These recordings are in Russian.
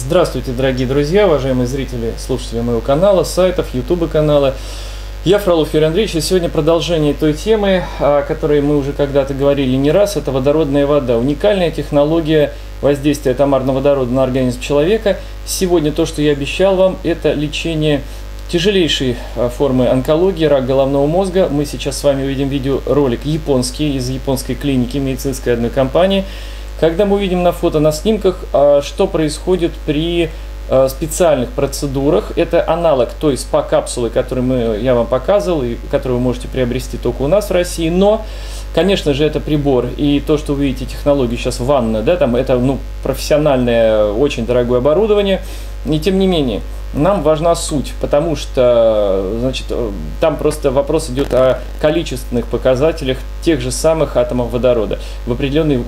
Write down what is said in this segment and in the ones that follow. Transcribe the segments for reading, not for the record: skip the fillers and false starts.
Здравствуйте, дорогие друзья, уважаемые зрители, слушатели моего канала, сайтов, ютуба канала. Я Фролов Юрий Андреевич, и сегодня продолжение той темы, о которой мы уже когда-то говорили не раз, это водородная вода. Уникальная технология воздействия томарного водорода на организм человека. Сегодня то, что я обещал вам, это лечение тяжелейшей формы онкологии, рак головного мозга. Мы сейчас с вами увидим видеоролик японский, из японской клиники медицинской одной компании. Когда мы увидим на фото, на снимках, что происходит при специальных процедурах, это аналог той СПА-капсулы, которую я вам показывал, и которую вы можете приобрести только у нас в России, но, конечно же, это прибор, и то, что вы видите, технологию сейчас ванна, да, там это профессиональное, очень дорогое оборудование, и тем не менее, нам важна суть, потому что, значит, там просто вопрос идет о количественных показателях тех же самых атомов водорода в определенном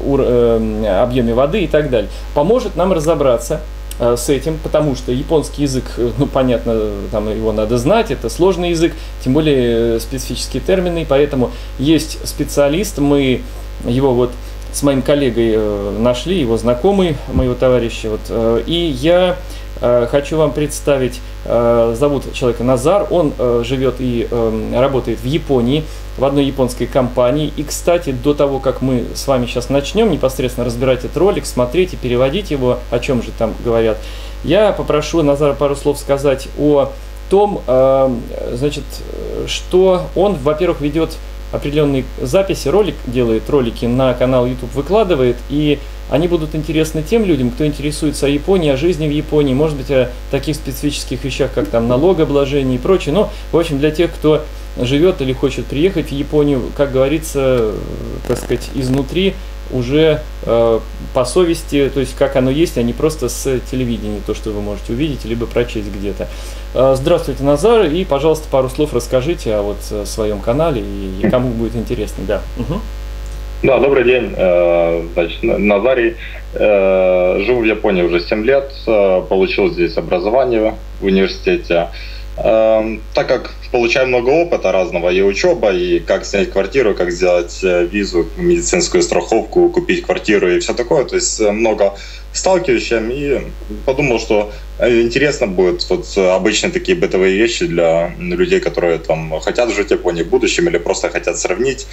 объеме воды и так далее. Поможет нам разобраться с этим, потому что японский язык, понятно, там его надо знать, это сложный язык, тем более специфические термины, поэтому есть специалист, мы его вот с моим коллегой нашли, его знакомый, моего товарища, и я хочу вам представить, зовут человека Назар, он живет и работает в Японии, в одной японской компании. И, кстати, до того, как мы с вами сейчас начнем непосредственно разбирать этот ролик, смотреть и переводить его, о чем же там говорят, я попрошу Назара пару слов сказать о том, значит, что он, во-первых, ведет определенные записи, делает ролики на канал YouTube, выкладывает, и они будут интересны тем людям, кто интересуется о Японии, о жизни в Японии, может быть, о таких специфических вещах, как там налогообложение и прочее. Но, в общем, для тех, кто живет или хочет приехать в Японию, как говорится, так сказать, изнутри, уже по совести, то есть как оно есть, а не просто с телевидения, то, что вы можете увидеть, либо прочесть где-то. Здравствуйте, Назар, и, пожалуйста, пару слов расскажите о своем канале и кому будет интересно. Да. Угу. Да, добрый день. Значит, Назарий. Живу в Японии уже 7 лет, получил здесь образование в университете. Так как получаю много опыта разного, и учеба, и как снять квартиру, как сделать визу, медицинскую страховку, купить квартиру и все такое, то есть много сталкиваюсь с чем, и подумал, что интересно будет обычные такие бытовые вещи для людей, которые там хотят жить в Японии в будущем или просто хотят сравнить,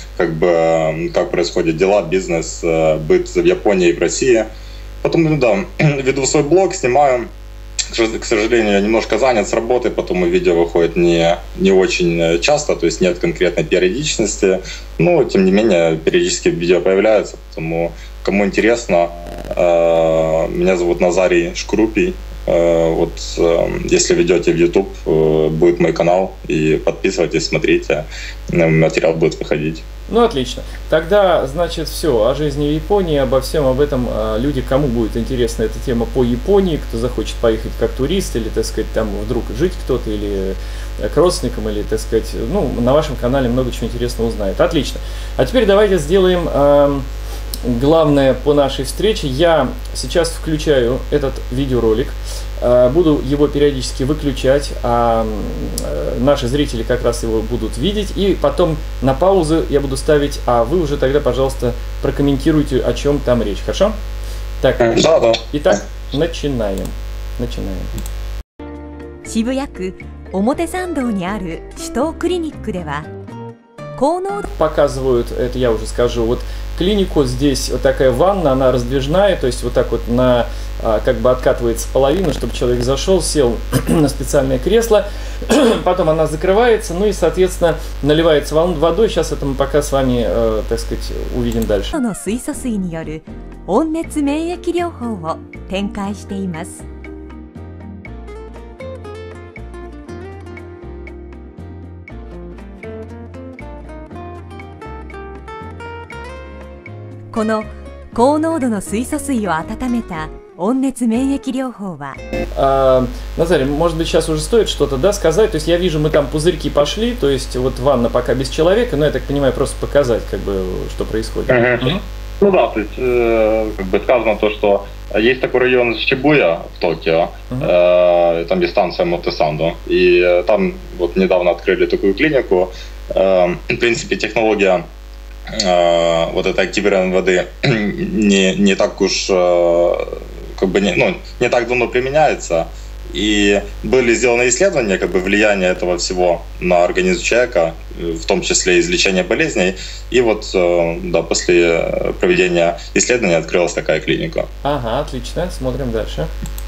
как происходят дела, бизнес, быт в Японии и в России. Потом, веду свой блог, снимаю. К сожалению, я немножко занят с работой, потом видео выходит не очень часто, то есть нет конкретной периодичности, но тем не менее периодически видео появляются, поэтому кому интересно, меня зовут Назарий Шкрупий, если ведете в YouTube, будет мой канал, и подписывайтесь, смотрите, материал будет выходить. Ну, отлично. Тогда, значит, все о жизни в Японии, обо всем об этом люди, кому будет интересна эта тема по Японии, кто захочет поехать как турист, или, так сказать, там вдруг жить кто-то, или к родственникам, или, так сказать, на вашем канале много чего интересного узнает. Отлично. А теперь давайте сделаем главное по нашей встрече. Я сейчас включаю этот видеоролик, буду его периодически выключать, а наши зрители как раз его будут видеть, и потом на паузу я буду ставить, а вы уже тогда, пожалуйста, прокомментируйте, о чем там речь, хорошо? Так, да. Итак, начинаем. 渋谷区表参道にある首都クリニックでは Показывают, это я уже скажу, вот клинику, здесь вот такая ванна, она раздвижная, то есть вот так вот как бы откатывается половина, чтобы человек зашел, сел на специальное кресло, потом она закрывается, ну и, соответственно, наливается водой, сейчас это мы пока с вами, так сказать, увидим дальше. 水素水による温熱免疫療法を展開しています。 この高濃度の水素水を温めた温熱免疫療法は Назарий, может быть, сейчас уже стоит что-то, да, сказать? То есть я вижу, мы там пузырьки пошли, то есть вот ванна пока без человека, но я так понимаю, просто показать, как бы, что происходит. Ну да, то есть как бы сказано то, что есть такой район Шибуя в Токио, там есть станция Мотосанду, и там вот недавно открыли такую клинику. В принципе, технология вот этой активированной воды не так уж как бы не так давно применяется. И были сделаны исследования как бы влияния этого всего на организм человека, в том числе излечение болезней. И вот да, после проведения исследования открылась такая клиника. Ага, отлично. Смотрим дальше.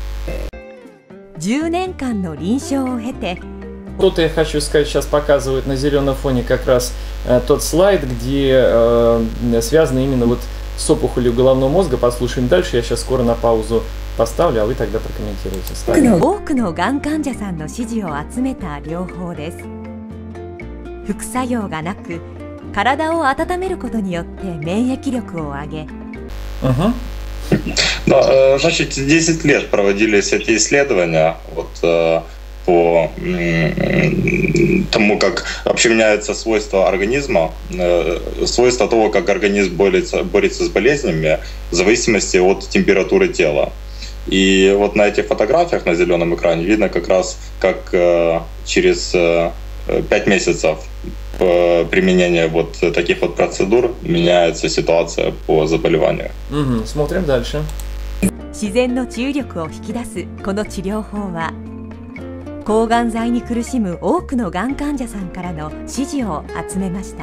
10年間の臨床を経て Тут я хочу сказать, сейчас показывают на зеленом фоне как раз тот слайд, где связано именно вот с опухолью головного мозга. Послушаем дальше. Я сейчас скоро на паузу поставлю, а вы тогда прокомментируете. 多くのがん患者さんの支持を集めた療法です。副作用がなく、体を温めることによって免疫力を上げ、 Угу. Да, значит, 10 лет проводились эти исследования вот, по тому, как вообще меняются свойства организма, свойства того, как организм борется с болезнями в зависимости от температуры тела. И вот на этих фотографиях на зеленом экране видно как раз, как через 5 месяцев применения вот таких вот процедур меняется ситуация по заболеванию. Угу. Смотрим дальше. 自然の治癒力を引き出すこの治療法は、抗がん剤に苦しむ多くのがん患者さんからの支持を集めました。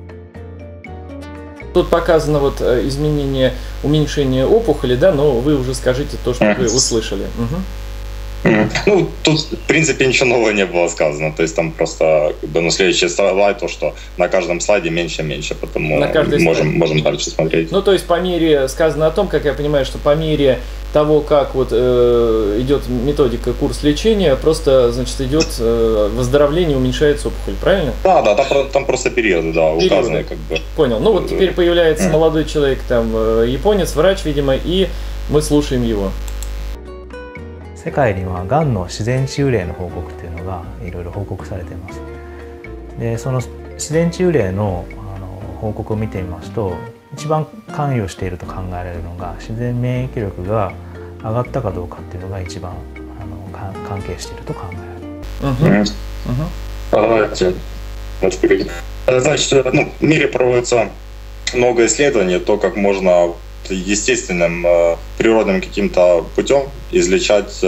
Тут показано вот изменение, уменьшение опухоли, да, но вы уже скажите то, что вы услышали. Угу. Ну, тут, в принципе, ничего нового не было сказано. То есть там просто как бы, следующий слайд, то, что на каждом слайде меньше и меньше, потому можем дальше смотреть. Ну, то есть по мере, сказано о том, как я понимаю, что по мере того, как вот идет методика, курс лечения, просто, значит, идет выздоровление, уменьшается опухоль, правильно? Да, там просто периоды, да, указаны как бы. Понял. Ну вот теперь появляется молодой человек, там, японец, врач, видимо, и мы слушаем его. 世界にはがんの自然治癒例の報告というのがいろいろ報告されています。でその自然治癒例の報告を見てみますと、一番関与していると考えられるのが自然免疫力が上がったかどうかっていうのが一番関係していると考えられる。 Значит, в мире проводится много исследований, то, как можно естественным, природным каким-то путем излечать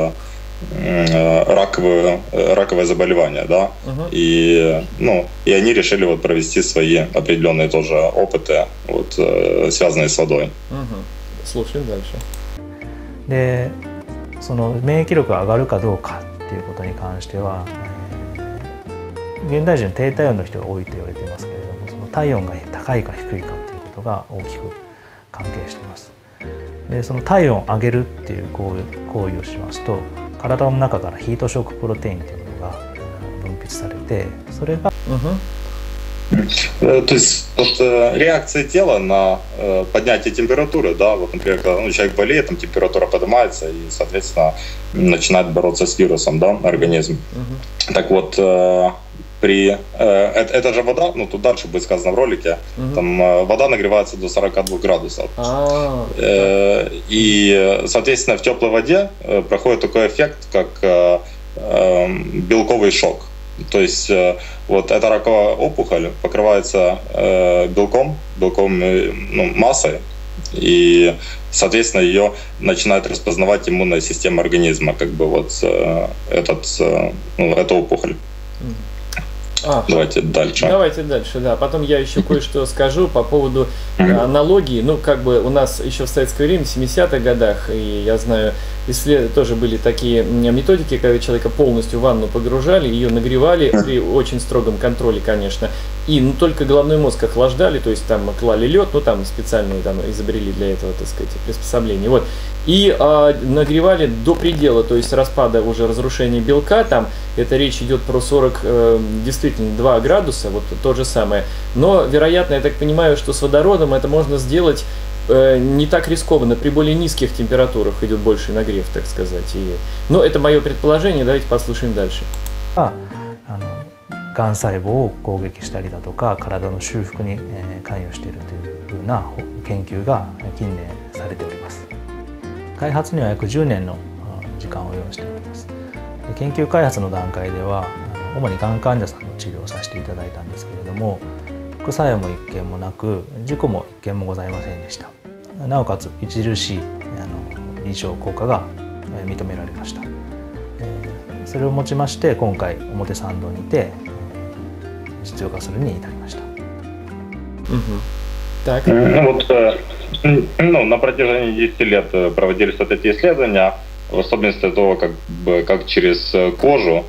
раковые заболевания, да, и они решили вот провести свои определенные тоже опыты, вот, связанные с водой. Слушаем дальше. で、その免疫力が上がるかどうかっていうことに関しては、現代人低体温の人が多いと言われていますけれども、その体温が高いか低いかっていうことが大きく関係しています。でその体温を上げるっていう行為をしますと、体の中からヒートショックプロテインというものが分泌されて、それが То есть вот, реакция тела на поднятие температуры, да, вот, например, когда человек болеет, там температура поднимается и, соответственно, начинает бороться с вирусом, да, организм. Так вот, это же вода, ну тут дальше будет сказано в ролике, там вода нагревается до 42 градусов. И, соответственно, в теплой воде проходит такой эффект, как белковый шок. То есть вот эта раковая опухоль покрывается белком массой, и, соответственно, ее начинает распознавать иммунная система организма, как бы вот эту опухоль. Давайте дальше. Давайте дальше, да. Потом я еще кое-что скажу по поводу аналогии. Ну, как бы у нас еще в советское время, в 70-х годах, и я знаю, тоже были такие методики, когда человека полностью в ванну погружали, ее нагревали при очень строгом контроле, конечно, и только головной мозг охлаждали, то есть там клали лед, ну там специальные там изобрели для этого, так сказать, приспособления, вот, и нагревали до предела, то есть распада уже разрушения белка, там это речь идет про действительно 2 градуса, вот то же самое, но вероятно, я так понимаю, что с водородом это можно сделать не так рискованно, при более низких температурах идет больший нагрев, так сказать. Но это мое предположение, давайте послушаем дальше. がん細胞を攻撃したりだとか体の修復に関与しているというふうな研究が近年されております。開発には約10年の時間を要しております。研究開発の段階では主にがん患者さんの治療をさせていただいたんですけれども、副作用も1件もなく事故も1件もございませんでした。なおかつ著しい臨床効果が認められました。それをもちまして今回表参道にて実用化するに至りました。 Так. Ну, на протяжении 10 лет проводились вот эти исследования, в особенности того, как через кожу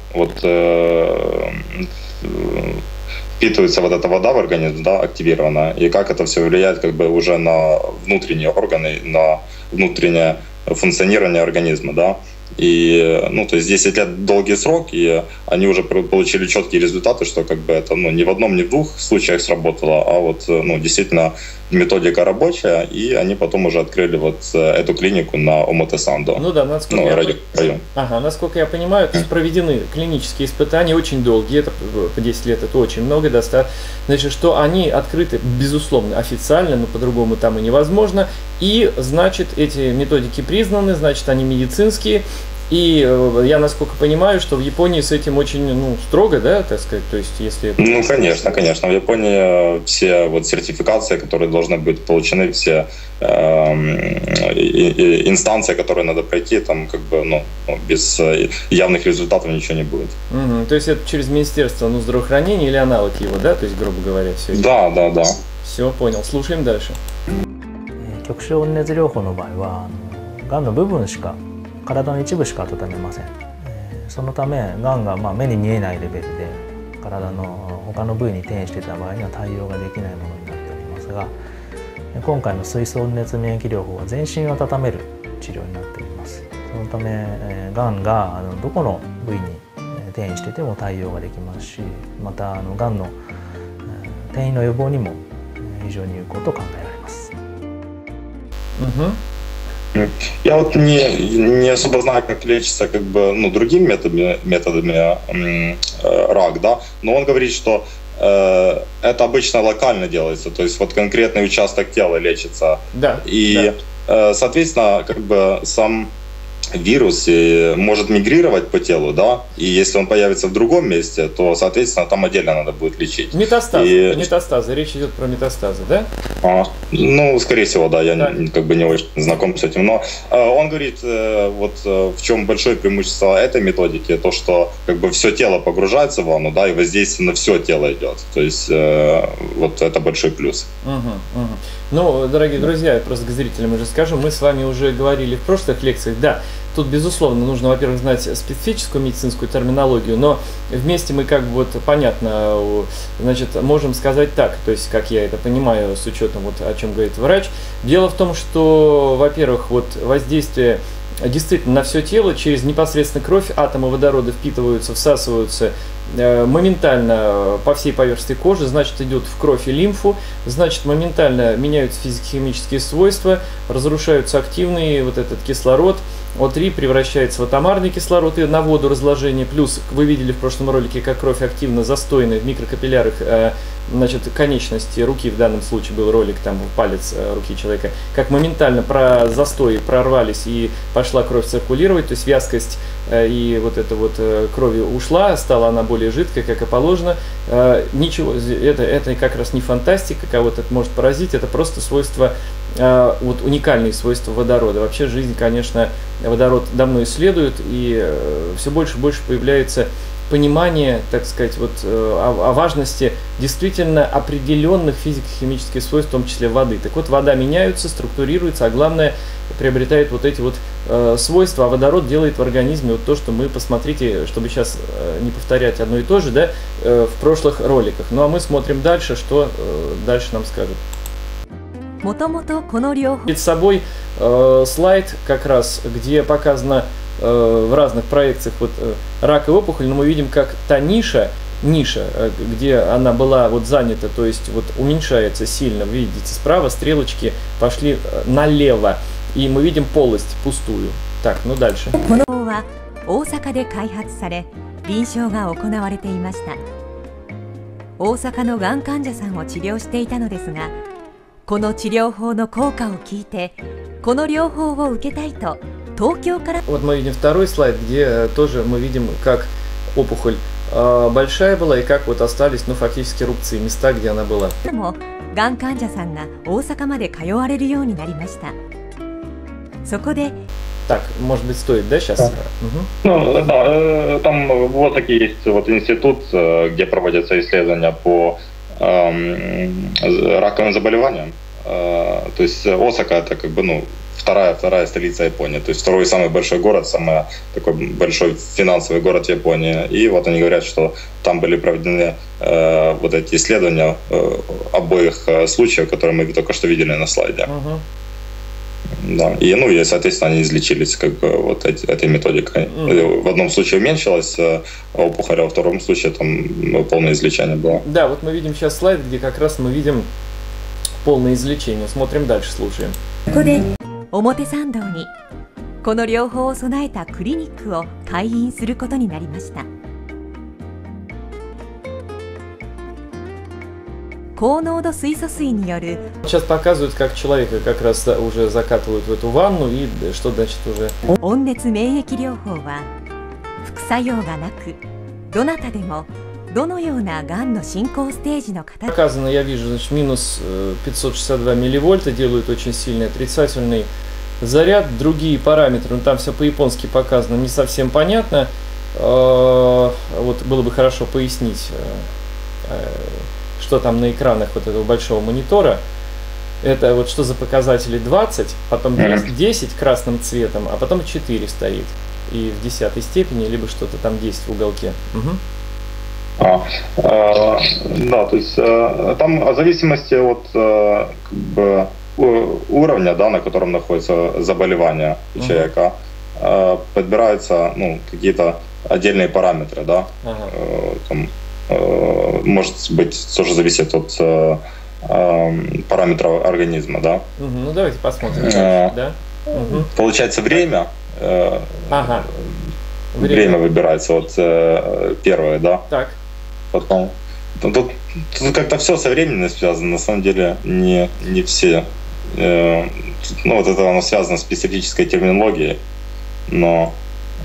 впитывается вот эта вода в организм, да, активирована, и как это все влияет как бы уже на внутренние органы, на внутреннее функционирование организма, да. И, ну, то есть 10 лет долгий срок, и они уже получили четкие результаты, что как бы это, ну, ни в одном, ни в двух случаях сработало, а вот, ну, действительно методика рабочая, и они потом уже открыли вот эту клинику на Омотесандо. Ну да, насколько я понимаю, проведены клинические испытания очень долгие, это по 10 лет, это очень много, значит, что они открыты, безусловно, официально, но по-другому там и невозможно, и, значит, эти методики признаны, значит, они медицинские. И я, насколько понимаю, что в Японии с этим очень, ну, строго, да, так сказать, то есть если... Ну, конечно. В Японии все вот сертификации, которые должны быть получены, все инстанции, которые надо пройти, там как бы, ну, без явных результатов ничего не будет. То есть это через Министерство, ну, здравоохранения или аналог его, да, то есть, грубо говоря, все это? Да. Все, понял. Слушаем дальше. 局所温熱療法の場合はがんの部分しか体の一部しか温めません。そのためがんが目に見えないレベルで体の他の部位に転移していた場合には対応ができないものになっておりますが、今回の水素温熱免疫療法は全身を温める治療になっております。そのためがんがどこの部位に転移してても対応ができますし、またがんの転移の予防にも非常に有効と考えられます。 Я вот не особо знаю, как лечится как бы, ну, другими методами рак, да, но он говорит, что это обычно локально делается, то есть вот конкретный участок тела лечится. Да. И, соответственно, как бы сам вирус может мигрировать по телу, да, и если он появится в другом месте, то, соответственно, там отдельно надо будет лечить. Метастазы, речь идет про метастазы, да? Ну, скорее всего, да, я как бы не очень знаком с этим, но он говорит, вот в чем большое преимущество этой методики, то, что как бы все тело погружается в ванну, да, и воздействие на все тело идет, то есть вот это большой плюс. Ну, дорогие друзья, просто к зрителям уже скажу, мы с вами уже говорили в прошлых лекциях, да, тут, безусловно, нужно, во-первых, знать специфическую медицинскую терминологию, но вместе мы как бы вот понятно, значит, можем сказать так, то есть, как я это понимаю, с учетом вот о чем говорит врач. Дело в том, что, во-первых, вот воздействие действительно на все тело через непосредственно кровь, атомы водорода впитываются, всасываются моментально по всей поверхности кожи, значит, идет в кровь и лимфу, значит, моментально меняются физико-химические свойства, разрушаются активный вот этот кислород, О3 превращается в атомарный кислород и на воду разложение, плюс вы видели в прошлом ролике, как кровь активно застойная в микрокапиллярах, значит, конечности руки, в данном случае был ролик, там палец руки человека, как моментально про застой прорвались и пошла кровь циркулировать, то есть вязкость и вот эта вот крови ушла, стала она более жидкой, как и положено. Ничего, это как раз не фантастика, кого-то это может поразить, это просто свойства, вот уникальные свойства водорода. Вообще жизнь, конечно, водород давно исследует, и все больше и больше появляется понимание, так сказать, вот, о важности действительно определенных физико-химических свойств, в том числе воды. Так вот, вода меняется, структурируется, а главное, приобретает вот эти вот свойства, а водород делает в организме вот то, что мы, посмотрите, чтобы сейчас не повторять одно и то же, да, в прошлых роликах. Ну а мы смотрим дальше, что дальше нам скажут. Перед собой слайд как раз, где показано в разных проекциях вот рак и опухоль, но мы видим, как та ниша, где она была вот занята, то есть вот уменьшается сильно, вы видите, справа стрелочки пошли налево, и мы видим полость пустую. Так, ну дальше. 大阪で開発され臨床が行われていました。大阪のがん患者さんを治療していたのですが、この治療法の効果を聞いてこの療法を受けたいと東京から。 Вот мы видим второй слайд, где тоже мы видим, как опухоль большая была и как вот остались, ну, фактически рубцы, места, где она была. がん患者さんが大阪まで通われるようになりました。 そこで Так, может быть, стоит, да, сейчас? Да. Угу. Ну, да, там в Осаке есть вот институт, где проводятся исследования по раковым заболеваниям. То есть Осака это как бы, ну, вторая столица Японии, то есть второй самый большой город, самый такой большой финансовый город Японии. И вот они говорят, что там были проведены вот эти исследования обоих случаев, которые мы только что видели на слайде. Угу. Да. И, соответственно, они излечились как бы вот этой методикой. В одном случае уменьшилась опухоль, а во втором случае там полное излечение было. Да, вот мы видим сейчас слайд, где как раз мы видим полное излечение. Смотрим дальше, слушаем. ここで表参道にこの療法を備えたクリニックを開院することになりました。高濃度水素水による Сейчас показывают, как человека как раз уже закатывают в эту ванну и что значит уже. 温熱免疫療法は副作用がなくどなたでもどのようながんの進行ステージの方 Показано, я вижу, значит, минус 562 милливольта, делают очень сильный отрицательный заряд, другие параметры, ну там все по-японски показано, не совсем понятно. Вот было бы хорошо пояснить, что там на экранах вот этого большого монитора. Это вот что за показатели 20, потом 10 красным цветом, а потом 4 стоит. И в 10 степени, либо что-то там 10 в уголке. Угу. Да, то есть там в зависимости от как бы, уровня, да, на котором находится заболевание у человека, подбираются, ну, какие-то отдельные параметры, да. Там, может быть, тоже зависит от параметров организма, да. Ну давайте посмотрим. Да? Получается время. Ага. Время выбирается вот первое, да. Так. Потом тут как-то все со временем связано, на самом деле не все. Ну вот это оно связано с специфической терминологией, но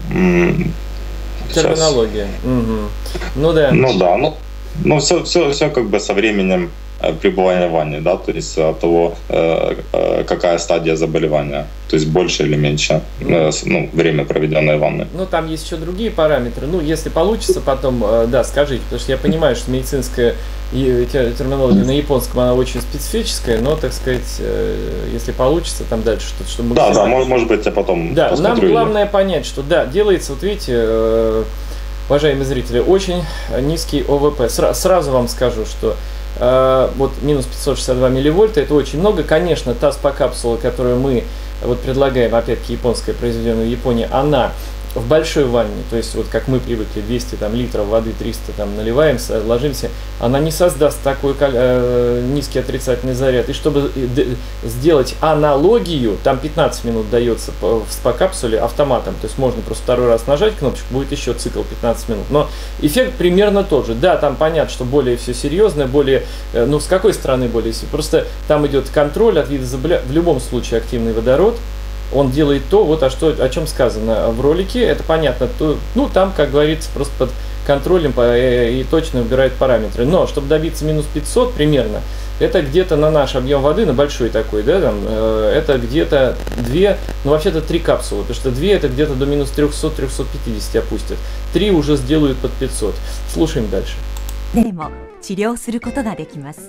терминология. Угу. Ну да. Ну все как бы со временем пребывания в ванне, да, то есть от того, какая стадия заболевания, то есть больше или меньше, ну, время, проведенное в ванной. Ну, там есть еще другие параметры. Ну, если получится, потом, да, скажите, потому что я понимаю, что медицинская терминология на японском, она очень специфическая, но, так сказать, если получится, там дальше что-то, чтобы... Да, может быть, я потом да, посмотрю. Нам главное понять, что, да, делается, вот видите, уважаемые зрители, очень низкий ОВП. Сразу вам скажу, что вот минус 562 милливольта, это очень много. Конечно, та спа-капсула, которую мы вот предлагаем, опять-таки японская, произведенная в Японии, она в большой ванне, то есть вот как мы привыкли, 200 там, литров воды, 300 там, наливаем, ложимся, она не создаст такой низкий отрицательный заряд. И чтобы сделать аналогию, там 15 минут дается в спа-капсуле автоматом, то есть можно просто второй раз нажать кнопочку, будет еще цикл 15 минут. Но эффект примерно тот же. Да, там понятно, что более все серьезное, более, ну с какой стороны более, просто там идет контроль от вида заболевания, в любом случае активный водород. Он делает то, вот о чем сказано в ролике, это понятно, ну там, как говорится, просто под контролем и точно выбирает параметры. Но чтобы добиться минус 500 примерно, это где-то на наш объем воды, на большой такой, да, там, это где-то 2, ну вообще-то 3 капсулы, потому что 2 это где-то до минус 300-350 опустят, 3 уже сделают под 500. Слушаем дальше. でも治療することができます。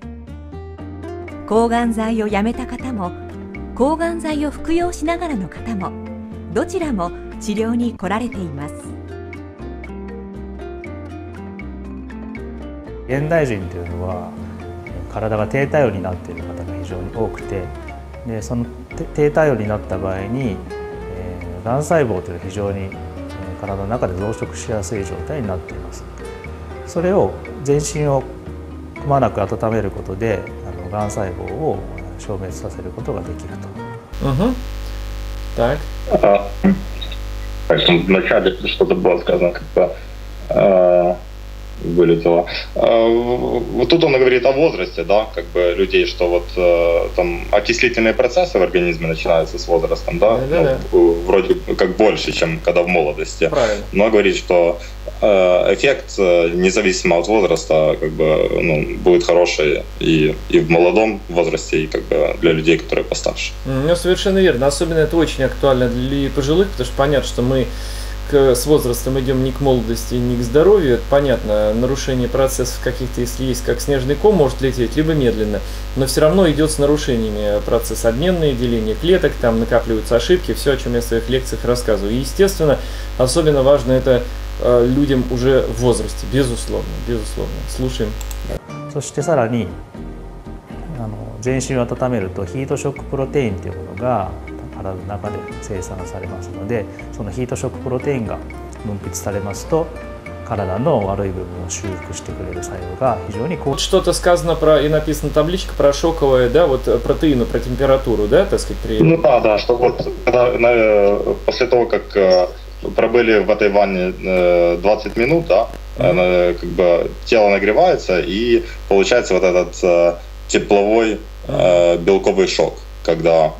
抗がん剤をやめた方も抗がん剤を服用しながらの方もどちらも治療に来られています。 現代人というのは体が低体温になっている方が非常に多くて、でその低体温になった場合に、がん細胞というのは非常に体の中で増殖しやすい状態になっています。それを全身をくまなく温めることでがん細胞を消滅させることができると。 Так. Вначале что-то было сказано, как-то вылетело. Вот тут он говорит о возрасте, да, как бы людей, что вот там окислительные процессы в организме начинаются с возрастом, да, ну, вроде как больше, чем когда в молодости. Правильно. Но говорит, что эффект, независимо от возраста, как бы, ну, будет хороший и в молодом возрасте, и как бы для людей, которые постарше. Ну, совершенно верно. Особенно это очень актуально для пожилых, потому что понятно, что мы с возрастом идем не к молодости, не к здоровью. Это понятно, нарушение процессов каких-то, если есть, как снежный ком, может лететь, либо медленно. Но все равно идет с нарушениями процесс обменный, деление клеток, там накапливаются ошибки, все, о чем я в своих лекциях рассказываю. И, естественно, особенно важно это людям уже в возрасте, безусловно, безусловно. Слушаем. そしてさらに全身を温めるとヒートショックプロテインというものが体の中で生産されますので、そのヒートショックプロテインが分泌されますと体の悪い部分を修復してくれる作用が非常に効果。 Что-то сказано про, и написана табличка про шоковое, да, вот протеины, про температуру, да, так сказать, при... Ну да, что вот когда, после того, как пробыли в этой ванне 20 минут, да, как бы тело нагревается и получается вот этот тепловой белковый шок, когда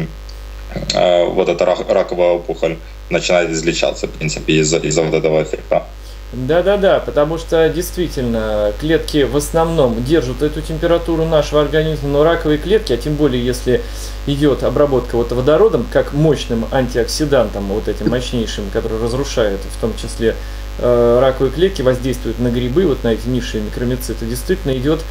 вот эта раковая опухоль начинает излечаться, в принципе, из-за вот этого эффекта. Да-да-да, потому что действительно клетки в основном держат эту температуру нашего организма, но раковые клетки, а тем более если идет обработка вот водородом, как мощным антиоксидантом, вот этим мощнейшим, который разрушает в том числе раковые клетки, воздействуют на грибы, вот на эти низшие микромицеты, действительно идет,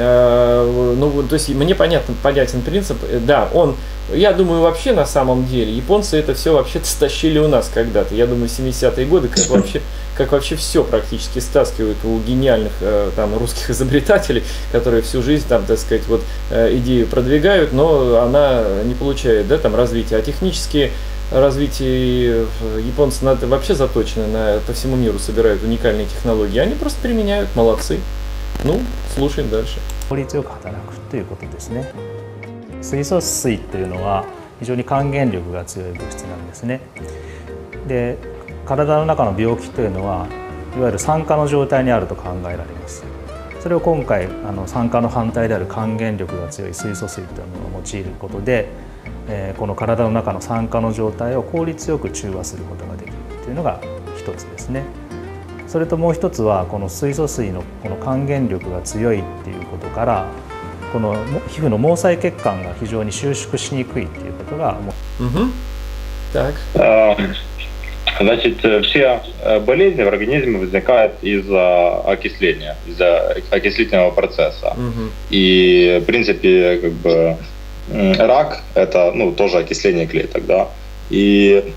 ну, то есть мне понятен принцип, да, он, я думаю, вообще на самом деле, японцы это все вообще-то стащили у нас когда-то, я думаю, 70-е годы, как вообще все практически стаскивают у гениальных там русских изобретателей, которые всю жизнь там, так сказать, вот идею продвигают, но она не получает, да, там развития, а технические развитие японцы вообще заточены по всему миру, собирают уникальные технологии, они просто применяют, молодцы. Ну, слушаем дальше. 効率よく働くということですね。水素水というのは非常に還元力が強い物質なんですね。で、体の中の病気というのはいわゆる酸化の状態にあると考えられます。それを今回酸化の反対である還元力が強い水素水というものを用いることで、この体の中の酸化の状態を効率よく中和することができるというのが一つですね。それともう一つはこの水素水のこの還元力が強いっていうことからこの皮膚の毛細血管が非常に収縮しにくいっていうことが。 Так. Значит, все болезни в организме возникают из-за окисления, из-за окислительного процесса. И, в принципе, как бы рак – это, ну, тоже окисление клеток, да. И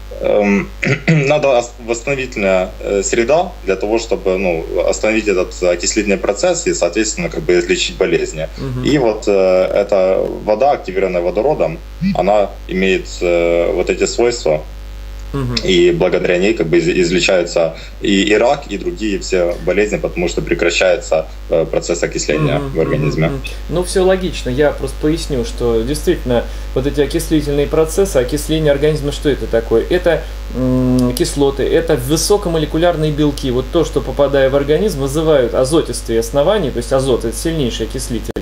надо восстановительная среда для того, чтобы, ну, остановить этот окислительный процесс и, соответственно, как бы излечить болезни. И вот эта вода, активированная водородом, она имеет вот эти свойства. И благодаря ней как бы излечаются и рак, и другие все болезни, потому что прекращается процесс окисления в организме. Ну, все логично. Я просто поясню, что действительно вот эти окислительные процессы, окисление организма, что это такое? Это кислоты, это высокомолекулярные белки. Вот то, что, попадая в организм, вызывают азотистые основания, то есть азот – это сильнейший окислитель.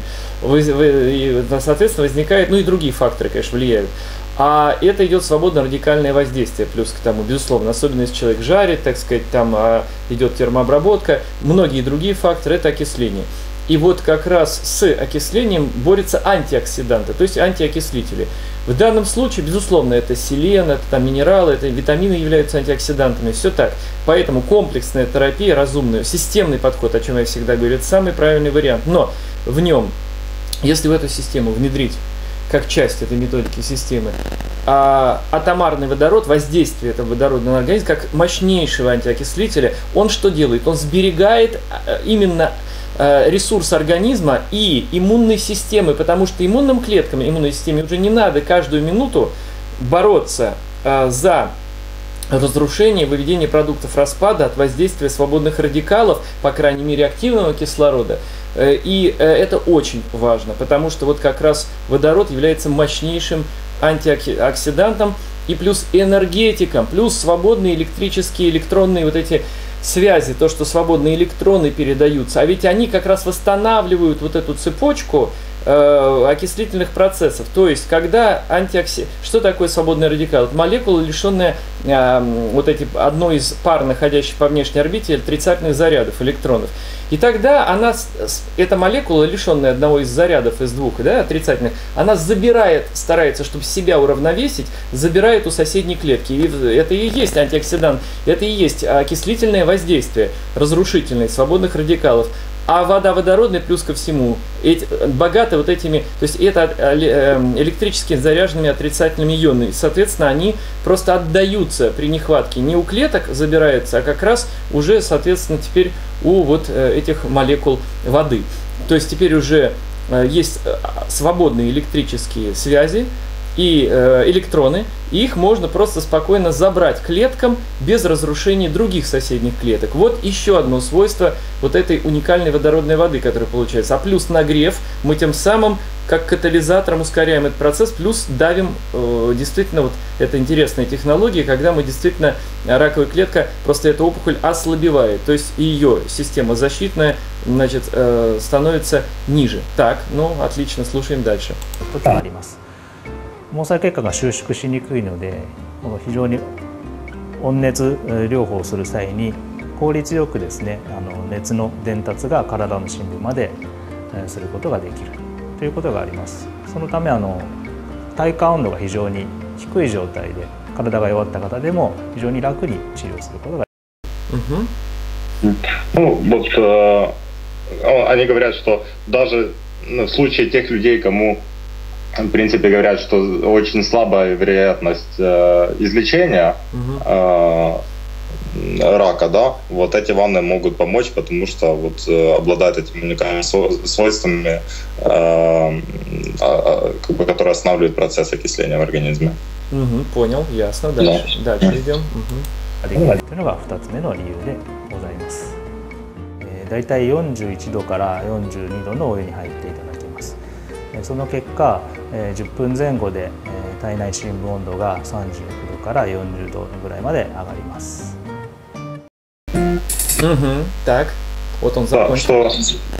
И, соответственно, возникает, ну и другие факторы, конечно, влияют. А это идет свободно радикальное воздействие, плюс к тому, безусловно, особенно если человек жарит, так сказать, там идет термообработка, многие другие факторы – это окисление. И вот как раз с окислением борются антиоксиданты, то есть антиокислители. В данном случае, безусловно, это селен, это там минералы, это витамины являются антиоксидантами, все так. Поэтому комплексная терапия, разумная, системный подход, о чем я всегда говорю, это самый правильный вариант. Но в нем, если в эту систему внедрить как часть этой методики системы, атомарный водород, воздействие этого водорода на организм, как мощнейшего антиокислителя, он что делает? Он сберегает именно ресурс организма и иммунной системы, потому что иммунным клеткам, иммунной системе уже не надо каждую минуту бороться за разрушение, выведение продуктов распада от воздействия свободных радикалов, по крайней мере активного кислорода. И это очень важно, потому что вот как раз водород является мощнейшим антиоксидантом и плюс энергетиком, плюс свободные электрические, электронные вот эти связи, то, что свободные электроны передаются, а ведь они как раз восстанавливают вот эту цепочку окислительных процессов. То есть, когда Что такое свободный радикал? Это молекула, лишенная одной из пар, находящих по внешней орбите, отрицательных зарядов электронов. И тогда эта молекула, лишенная одного из зарядов из двух, да, отрицательных, она старается, чтобы себя уравновесить, забирает у соседней клетки. И это и есть антиоксидант, это и есть окислительное воздействие, разрушительное свободных радикалов. А вода водородная, плюс ко всему, богата вот этими, то есть это электрически заряженными отрицательными ионами. Соответственно, они просто отдаются при нехватке. Не у клеток забираются, а как раз уже, соответственно, теперь у вот этих молекул воды. То есть теперь уже есть свободные электрические связи и электроны, и их можно просто спокойно забрать клеткам без разрушения других соседних клеток. Вот еще одно свойство вот этой уникальной водородной воды, которая получается. А плюс нагрев, мы тем самым как катализатором ускоряем этот процесс, плюс давим, действительно, вот это интересная технология, когда мы действительно, раковая клетка, просто эта опухоль ослабевает, то есть ее система защитная, значит, становится ниже. Так, ну, отлично, слушаем дальше. 毛細血管が収縮しにくいので、非常に温熱療法をする際に効率よくですね、熱の伝達が体の深部まですることができるということがあります。そのため体感温度が非常に低い状態で体が弱った方でも非常に楽に治療することができる。 Ну, вот они говорят, что даже в случае тех людей, кому в принципе говорят, что очень слабая вероятность излечения рака, да, вот эти ванны могут помочь, потому что вот обладают этими уникальными свойствами, которые останавливают процесс окисления в организме. Понял, ясно. Дальше идем. というのが2つ目の理由でございます。だいたい41度から42度のお湯に入っていただきます。その結果、10分前後で体内深部温度が39度から40度ぐらいまで上がります。 Так, вот он закончил.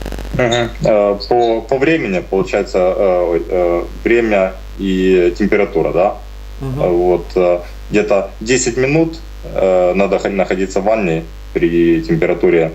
По времени, получается, время и температура, да? Вот где-то 10 минут надо находиться в ванне при температуре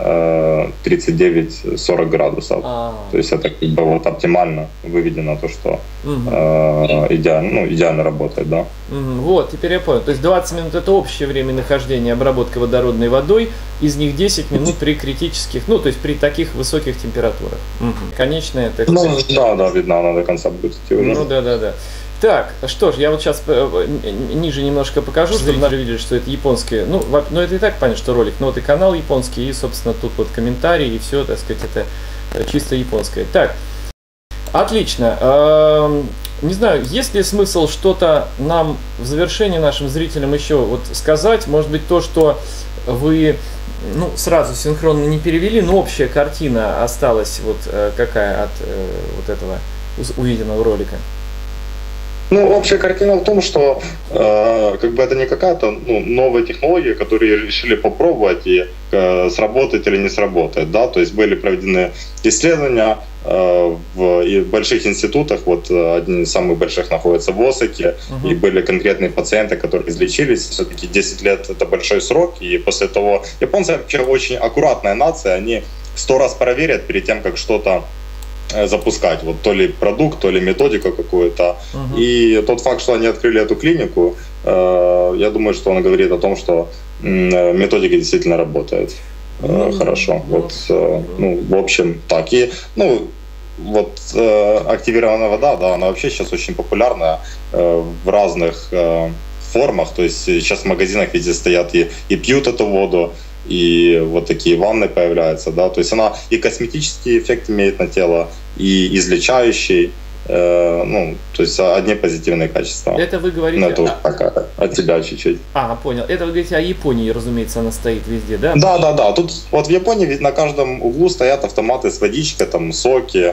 39-40 градусов. То есть это как бы вот оптимально выведено то, что идеально работает, да. Вот, теперь я понял. То есть 20 минут это общее время нахождения обработки водородной водой, из них 10 минут при критических, ну то есть при таких высоких температурах. Конечная, так сказать. Да, видно, она до конца будет идти уже. Ну да. Так, что ж, я вот сейчас ниже немножко покажу, чтобы вы видели, что это японское. Ну, это и так понятно, что ролик, но вот и канал японский, и, собственно, тут вот комментарии, и все, так сказать, это чисто японское. Так, отлично. Не знаю, есть ли смысл что-то нам в завершении нашим зрителям еще вот сказать? Может быть, то, что вы сразу синхронно не перевели, но общая картина осталась вот какая от вот этого увиденного ролика? Ну, общая картина в том, что как бы это не какая-то новая технология, которую решили попробовать и сработает или не сработает, да, то есть были проведены исследования в больших институтах, вот один из самых больших находится в Осаке, и были конкретные пациенты, которые излечились, все-таки 10 лет это большой срок, и после того, японцы вообще очень аккуратная нация, они 100 раз проверят перед тем, как что-то запускать, вот то ли продукт, то ли методика какую-то. И тот факт, что они открыли эту клинику, я думаю, что он говорит о том, что методика действительно работает хорошо. Вот, в общем, так. И, вот активированная вода, да, она вообще сейчас очень популярна в разных формах. То есть сейчас в магазинах везде стоят и пьют эту воду, и вот такие ванны появляются, да, то есть она и косметический эффект имеет на тело, и излечающий, то есть одни позитивные качества. Это вы говорите... это уже так, от тебя чуть-чуть. Понял. Это вы говорите о Японии, разумеется, она стоит везде, да? Да. Тут вот в Японии ведь на каждом углу стоят автоматы с водичкой, там соки,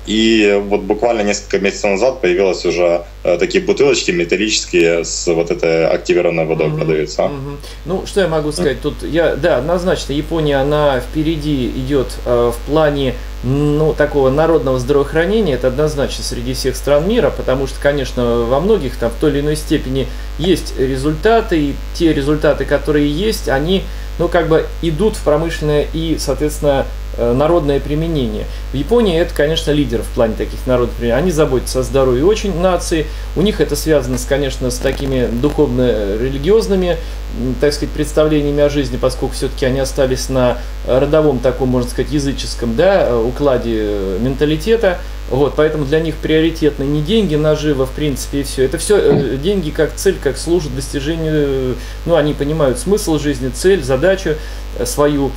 И вот буквально несколько месяцев назад появились уже такие бутылочки металлические с вот этой активированной водой продаются. Ну, что я могу сказать? Тут да, однозначно, Япония, она впереди идет в плане такого народного здравоохранения, это однозначно среди всех стран мира, потому что, конечно, во многих там в той или иной степени есть результаты, и те результаты, которые есть, они, идут в промышленное и, соответственно, народное применение. В Японии это, конечно, лидер в плане таких народных применений. Они заботятся о здоровье очень нации. У них это связано, конечно, с такими духовно-религиозными, так сказать, представлениями о жизни, поскольку все-таки они остались на родовом таком, можно сказать, языческом, укладе менталитета. Вот, поэтому для них приоритетны не деньги, нажива, в принципе, и все. Это все деньги как цель, как служат достижению, они понимают смысл жизни, цель, задачу свою.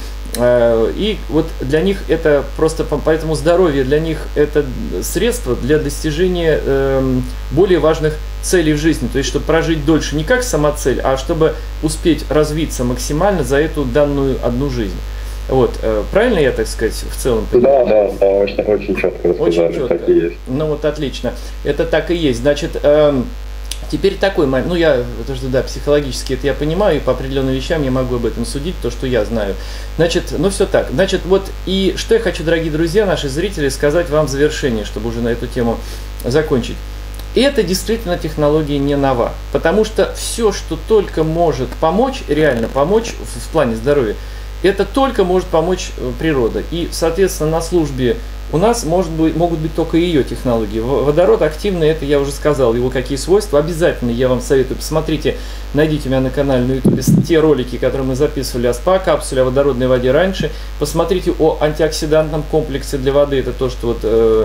И вот для них это просто, поэтому здоровье для них это средство для достижения более важных целей в жизни. То есть, чтобы прожить дольше не как самоцель, а чтобы успеть развиться максимально за эту данную одну жизнь. Вот, правильно я, так сказать, в целом понимаю? Да, очень четко рассказали, очень четко. Так и есть. Ну вот, отлично. Это так и есть. Значит, теперь такой момент, психологически это я понимаю, и по определенным вещам я могу об этом судить, то, что я знаю. Значит, все так. Значит, вот и что я хочу, дорогие друзья, наши зрители, сказать вам в завершение, чтобы уже на эту тему закончить. Это действительно технология не нова, потому что все, что только может помочь, реально помочь в плане здоровья, это только может помочь природа. И, соответственно, на службе у нас могут быть только ее технологии. Водород активный, это я уже сказал, его какие свойства. Обязательно я вам советую, посмотрите, найдите у меня на канале на YouTube те ролики, которые мы записывали о СПА-капсуле, о водородной воде раньше. Посмотрите о антиоксидантном комплексе для воды, это то, что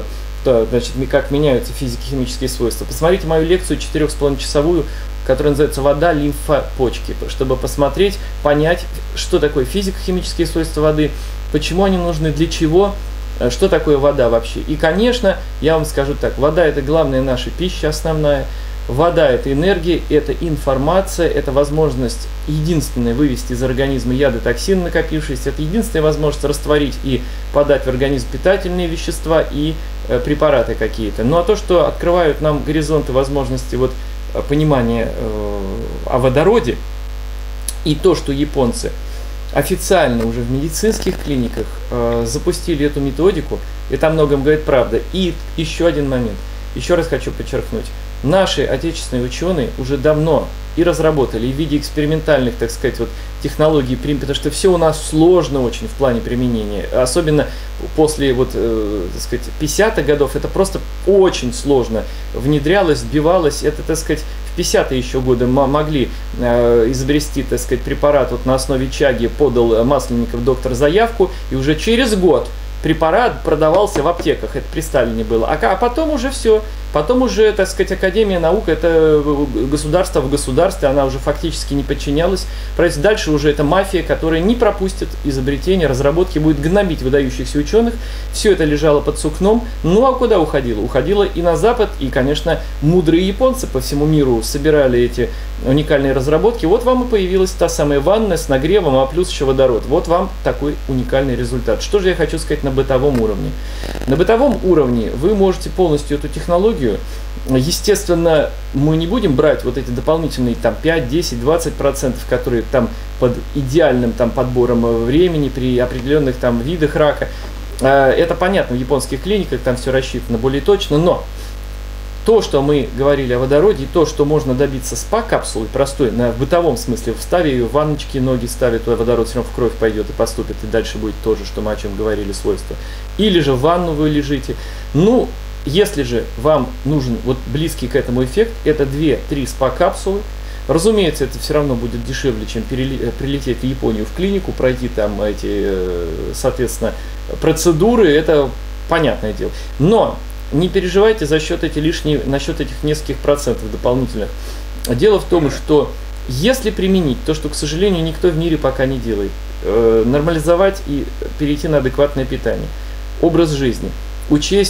как меняются физико-химические свойства. Посмотрите мою лекцию 4,5-часовую, которая называется «Вода, лимфа, почки», чтобы посмотреть, понять, что такое физико-химические свойства воды, почему они нужны, для чего, что такое вода вообще. И, конечно, я вам скажу так, вода – это главная наша пища основная, вода – это энергия, это информация, это возможность единственная вывести из организма яды, токсины накопившиеся, это единственная возможность растворить и подать в организм питательные вещества и препараты какие-то. Ну а то, что открывают нам горизонты возможности понимания о водороде, и то, что японцы официально уже в медицинских клиниках запустили эту методику, это о многом говорит правда. И еще один момент, еще раз хочу подчеркнуть, наши отечественные ученые уже давно и разработали, и в виде экспериментальных, так сказать, технологий, потому что все у нас сложно очень в плане применения, особенно после 50-х годов, это просто очень сложно внедрялось, сбивалось, это, так сказать, в 50-е еще годы могли изобрести, так сказать, препарат на основе чаги, подал Масленников доктор заявку, и уже через год препарат продавался в аптеках, это при Сталине было, а потом уже все, потом уже, так сказать, Академия наук, это государство в государстве, она уже фактически не подчинялась, дальше уже это мафия, которая не пропустит изобретения, разработки, будет гнобить выдающихся ученых, все это лежало под сукном, ну а куда уходило? Уходило и на Запад, и, конечно, мудрые японцы по всему миру собирали эти уникальные разработки, вот вам и появилась та самая ванна с нагревом, а плюс еще водород, вот вам такой уникальный результат. Что же я хочу сказать на бытовом уровне? На бытовом уровне вы можете полностью эту технологию, естественно, мы не будем брать эти дополнительные 5, 10, 20%, которые под идеальным подбором времени при определенных видах рака. Это понятно, в японских клиниках там все рассчитано более точно, но то, что мы говорили о водороде, и то, что можно добиться СПА-капсулы простой, в бытовом смысле, вставив ее в ванночки, ноги ставят, туда водород все равно в кровь пойдет и поступит, и дальше будет то же, что мы о чем говорили, свойства. Или же в ванну вы лежите. Ну, если же вам нужен близкий к этому эффект, это 2-3 СПА-капсулы. Разумеется, это все равно будет дешевле, чем прилететь в Японию в клинику, пройти там эти, соответственно, процедуры, это понятное дело. Но не переживайте насчет этих нескольких процентов дополнительных. Дело в том, что если применить то, что, к сожалению, никто в мире пока не делает, нормализовать и перейти на адекватное питание, образ жизни, учесть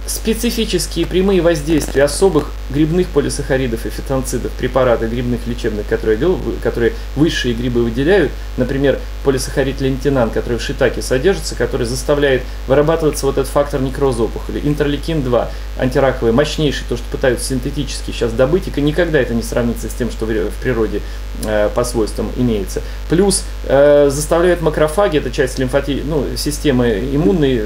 специфические прямые воздействия особых грибных полисахаридов и фитонцидов, препаратов грибных лечебных, которые высшие грибы выделяют, например, полисахарид лентинан, который в шитаке содержится, который заставляет вырабатываться вот этот фактор некроза опухоли, интерлейкин-2, антираковый, мощнейший, то, что пытаются синтетически сейчас добыть, и никогда это не сравнится с тем, что в природе по свойствам имеется. Плюс заставляют макрофаги, это часть системы иммунной,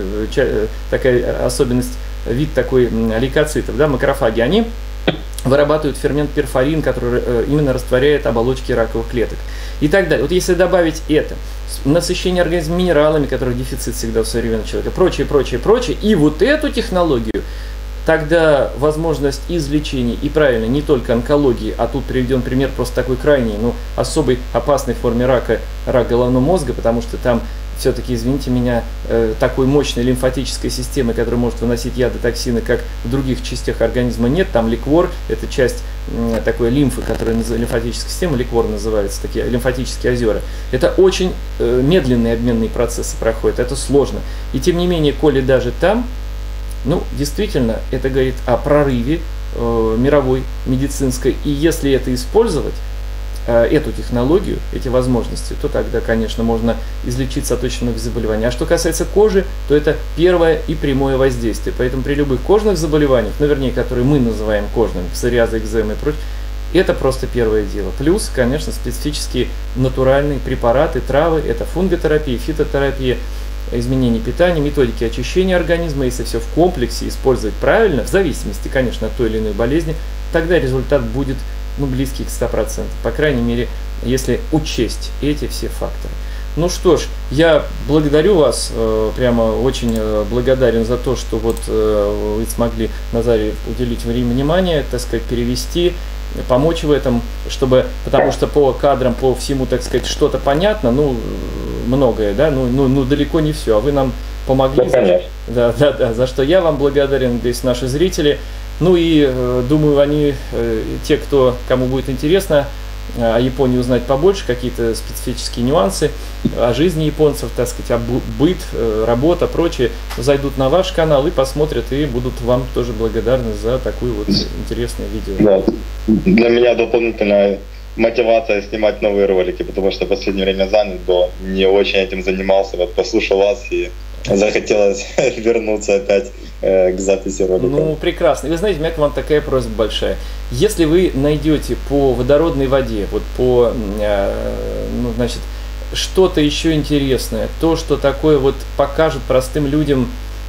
такая особенность, вид такой лейкоцитов, да, макрофаги, они вырабатывают фермент перфорин, который именно растворяет оболочки раковых клеток и так далее. Вот если добавить это, насыщение организма минералами, который дефицит всегда у современного человека, прочее, и вот эту технологию, тогда возможность излечения и правильно не только онкологии, а тут приведен пример просто такой крайней, особой опасной форме рака, рак головного мозга, потому что там все-таки, извините меня, такой мощной лимфатической системы, которая может выносить яды, токсины, как в других частях организма, нет. Там ликвор, это часть такой лимфы, которая лимфатическая система, ликвор называется, такие лимфатические озера. Это очень медленные обменные процессы проходят, это сложно. И тем не менее, коли даже там, действительно, это говорит о прорыве мировой медицинской. И если это использовать, эту технологию, эти возможности, то тогда, конечно, можно излечиться от очень многих заболеваний. А что касается кожи, то это первое и прямое воздействие. Поэтому при любых кожных заболеваниях, которые мы называем кожными, псориазы, экземы и прочее, это просто первое дело. Плюс, конечно, специфические натуральные препараты, травы, это фунготерапия, фитотерапия, изменение питания, методики очищения организма. Если все в комплексе использовать правильно, в зависимости, конечно, от той или иной болезни, тогда результат будет близкий к 100%, по крайней мере, если учесть эти все факторы. Ну что ж, я благодарю вас, прямо очень благодарен за то, что вы смогли, Назарий, уделить внимание, так сказать, перевести, помочь в этом, потому что по кадрам, по всему, так сказать, что-то понятно, многое, да, далеко не все, а вы нам помогли, за что я вам благодарен, здесь наши зрители. Думаю, кому будет интересно о Японии узнать побольше, какие-то специфические нюансы о жизни японцев, так сказать, быт, работа, прочее, зайдут на ваш канал и посмотрят, и будут вам тоже благодарны за такое интересное видео. Да. Для меня дополнительная мотивация снимать новые ролики, потому что в последнее время занят был, не очень этим занимался, послушал вас и захотелось вернуться опять к записи ролика. Прекрасно. Вы знаете, у меня к вам такая просьба большая. Если вы найдете по водородной воде, что-то еще интересное, то, что такое покажет простым людям,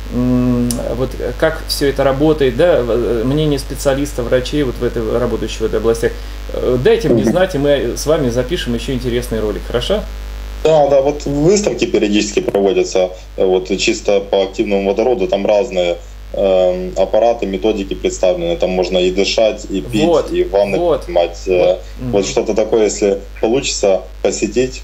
как все это работает, да, мнение специалистов, врачей, работающих в этой области, дайте мне знать, и мы с вами запишем еще интересный ролик, хорошо? Да, выставки периодически проводятся, чисто по активному водороду, там разные аппараты, методики представлены, там можно и дышать, и пить, и ванны принимать. Что-то такое, если получится посетить,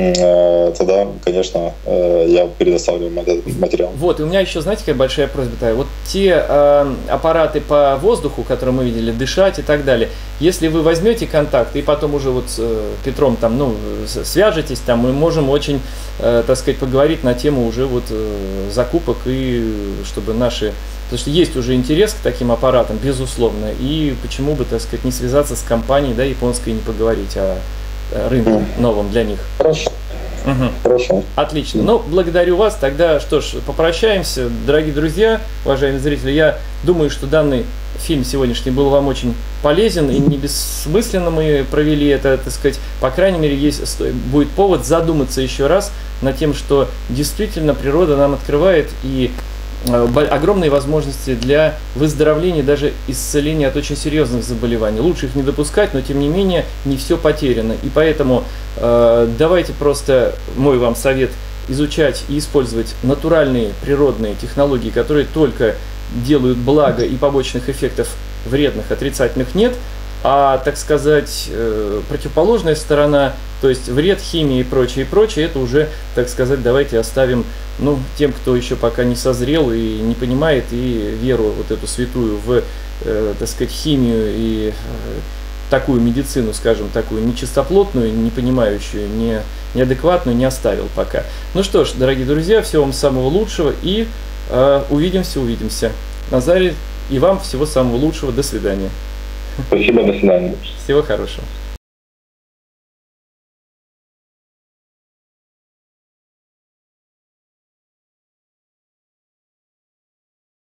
тогда, конечно, я предоставлю материал. И у меня еще, знаете, какая большая просьба, те аппараты по воздуху, которые мы видели, дышать и так далее, если вы возьмете контакт и потом уже с Петром свяжетесь, мы можем очень, так сказать, поговорить на тему уже закупок, и чтобы потому что есть уже интерес к таким аппаратам, безусловно, и почему бы, так сказать, не связаться с компанией, да, японской, и не поговорить о рынке новом для них. Хорошо. Хорошо. Отлично. Благодарю вас. Тогда, попрощаемся. Дорогие друзья, уважаемые зрители, я думаю, что данный фильм сегодняшний был вам очень полезен и не бессмысленно мы провели это, так сказать, по крайней мере, будет повод задуматься еще раз над тем, что действительно природа нам открывает и огромные возможности для выздоровления, даже исцеления от очень серьезных заболеваний. Лучше их не допускать, но тем не менее не все потеряно. И поэтому давайте просто, мой вам совет, изучать и использовать натуральные природные технологии, которые только делают благо, и побочных эффектов вредных, отрицательных нет. А, так сказать, противоположная сторона, то есть вред химии и прочее, это уже, так сказать, давайте оставим тем, кто еще пока не созрел и не понимает, и веру эту святую в, так сказать, химию и такую медицину, скажем, такую нечистоплотную, не понимающую, неадекватную, не оставил пока. Ну что ж, дорогие друзья, всего вам самого лучшего и увидимся. Назарий, и вам всего самого лучшего. До свидания. Спасибо, до свидания. Всего хорошего.